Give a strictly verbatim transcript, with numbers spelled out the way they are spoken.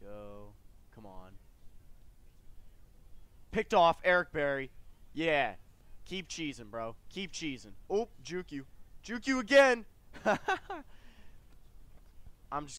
go. Come on. Picked off Eric Berry. Yeah. Keep cheesing, bro. Keep cheesing. Oh, juke you. Juke you again. I'm just